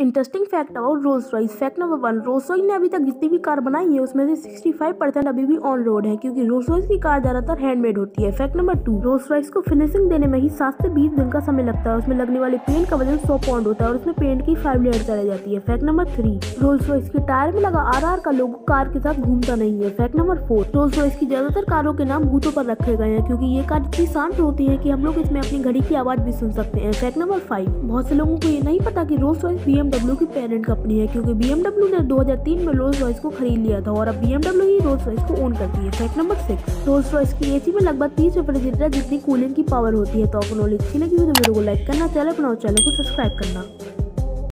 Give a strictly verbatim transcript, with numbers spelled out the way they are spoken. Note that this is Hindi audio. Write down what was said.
Interesting fact about Rolls Royce. Fact number one, Rolls Royce ने अभी तक जितनी भी कार बनाई है उसमें से पैंसठ परसेंट अभी भी ऑन रोड है, क्योंकि रोल्स रॉयस की कार ज्यादातर हैंडमेड होती है। Fact number two, Rolls Royce को फिनिशिंग देने में ही सात से बीस दिन का समय लगता है। उसमें लगने वाले पेंट का वजन सौ पाउंड होता है और उसमें पेंट की फाइव लेयर चली जाती है। Fact number three, Rolls Royce के टायर में लगा आर आर का लोगो कार के साथ घूमता नहीं है। Fact number four, Rolls Royce की ज्यादातर कारों के नाम भूतों पर रखे गए हैं, क्योंकि ये कार इतनी शांत होती है कि हम लोग इसमें अपनी घड़ी की आवाज भी सुन सकते हैं। फैक्ट नंबर फाइव, बहुत से लोगों को ये नहीं पता कि Rolls Royce B M W की पेरेंट कंपनी है, क्योंकि बी एम डब्ल्यू ने दो हज़ार तीन में रोल्स रॉयस को खरीद लिया था और अब बी एम डब्ल्यू ही रोल्स रॉयस को ओन करती है। Fact number six, Rolls Royce की एसी में लगभग तीस रेफ्रिजरेटर जितनी कूलिंग की पावर होती है। तो आपको नॉलेज अच्छी लगी हो तो वीडियो को लाइक करना, चैनल बनाओ चैनल को सब्सक्राइब करना।